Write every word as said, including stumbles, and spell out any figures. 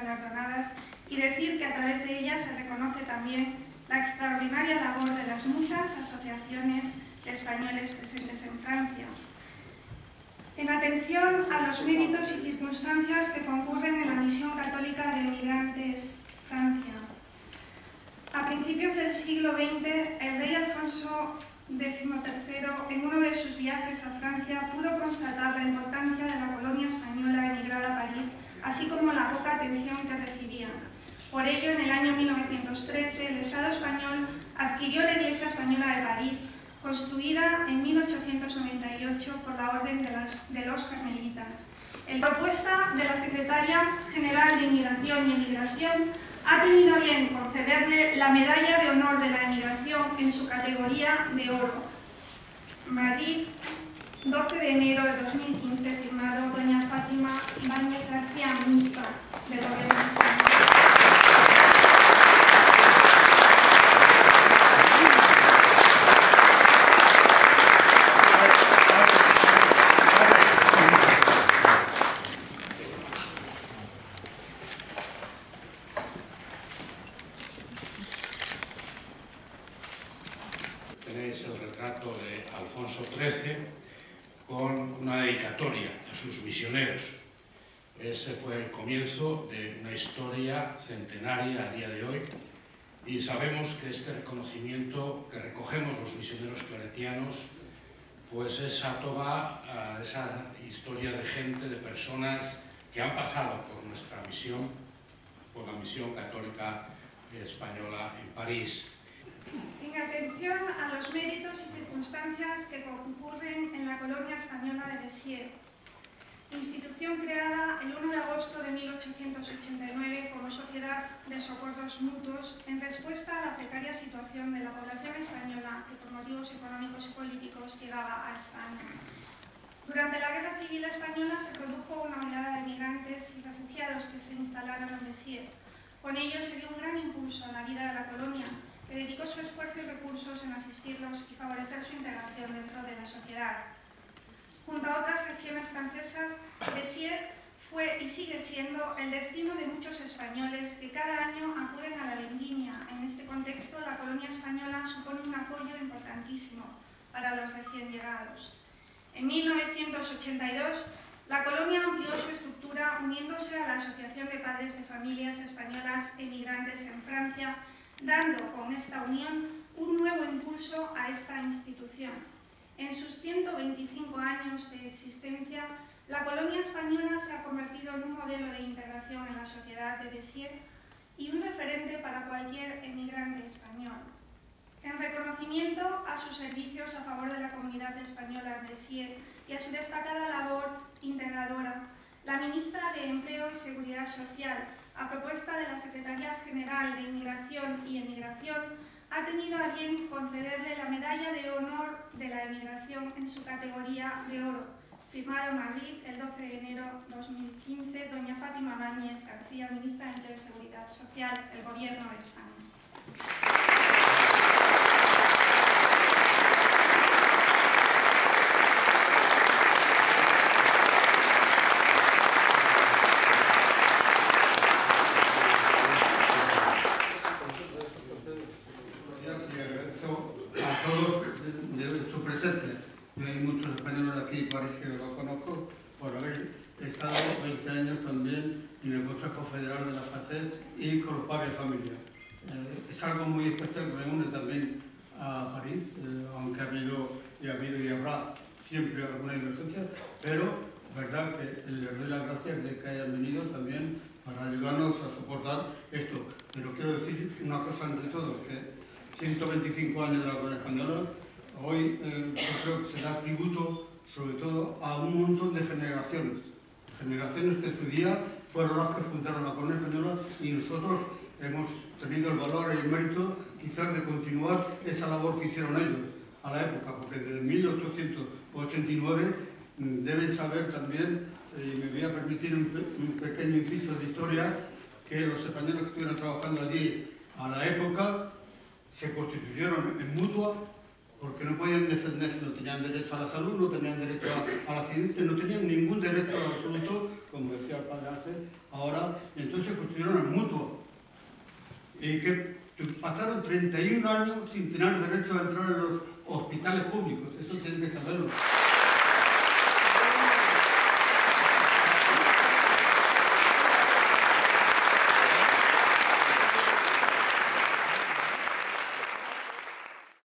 galardonadas y decir que a través de ellas se reconoce también la extraordinaria labor de las muchas asociaciones de españoles presentes en Francia. En atención a los méritos y circunstancias que concurren en la misión católica de Emigrantes Francia. A principios del siglo veinte, el rey Alfonso décimo tercero, en uno de sus viajes a Francia, pudo constatar la importancia de la colonia española emigrada a París, así como la poca atención que recibían. Por ello, en el año mil novecientos trece, el Estado español adquirió la Iglesia Española de París, construida en mil ochocientos noventa y ocho por la Orden de, las, de los Carmelitas. En propuesta de la Secretaria General de Inmigración y Emigración, ha tenido bien concederle la Medalla de Honor de la Emigración en su categoría de oro. Madrid, doce de enero de dos mil quince, firmado doña Fátima Ibáñez García, ministra del Gobierno de España. Tenéis el retrato de Alfonso trece con una dedicatoria a sus misioneros. Ese fue el comienzo de una historia centenaria a día de hoy y sabemos que este reconocimiento que recogemos los misioneros claretianos pues es a toda a esa historia de gente, de personas que han pasado por nuestra misión, por la misión católica española en París. En atención a los méritos y circunstancias que concurren en la colonia española de Béziers, institución creada el uno de agosto de mil ochocientos ochenta y nueve como Sociedad de Socorros Mutuos en respuesta a la precaria situación de la población española que por motivos económicos y políticos llegaba a España. Durante la Guerra Civil Española se produjo una oleada de migrantes y refugiados que se instalaron en Béziers. Con ello se dio un gran impulso a la vida de la colonia, que dedicó su esfuerzo y recursos en asistirlos y favorecer su integración dentro de la sociedad. Junto a otras regiones francesas, Béziers fue y sigue siendo el destino de muchos españoles que cada año acuden a la vendimia. En este contexto, la colonia española supone un apoyo importantísimo para los recién llegados. En mil novecientos ochenta y dos, la colonia amplió su estructura uniéndose a la Asociación de Padres de Familias Españolas Emigrantes en Francia, dando con esta unión un nuevo impulso a esta institución. En sus ciento veinticinco años de existencia, la colonia española se ha convertido en un modelo de integración en la sociedad de Béziers y un referente para cualquier emigrante español. En reconocimiento a sus servicios a favor de la comunidad española en Béziers y a su destacada labor integradora, la ministra de Empleo y Seguridad Social, a propuesta de la Secretaría General de Inmigración y Emigración, ha tenido a bien concederle la Medalla de Honor de la Emigración en su categoría de oro, firmado en Madrid el doce de enero de dos mil quince, doña Fátima Ibáñez García, ministra de Empleo y Seguridad Social, del Gobierno de España. Que lo conozco por haber estado veinte años también en el Consejo Federal de la FACET y con Padre Familia. Eh, es algo muy especial que me une también a París, eh, aunque ha habido y ha habido y habrá siempre alguna emergencia, pero verdad que les doy las gracias de que hayan venido también para ayudarnos a soportar esto. Pero quiero decir una cosa ante todo, que ciento veinticinco años de la colonia española, hoy eh, yo creo que se da tributo sobre todo a un montón de generaciones, generaciones que en su día fueron las que fundaron la colonia española y nosotros hemos tenido el valor y el mérito quizás de continuar esa labor que hicieron ellos a la época, porque desde mil ochocientos ochenta y nueve deben saber también, y me voy a permitir un, pe un pequeño inciso de historia, que los españoles que estuvieron trabajando allí a la época se constituyeron en mutua porque no podían defenderse, no tenían derecho a la salud, no tenían derecho a, al accidente, no tenían ningún derecho absoluto, como decía el padre Ángel, ahora, entonces se constituyeron años sin tener derecho a entrar en los hospitales públicos. Eso tienen que saberlo.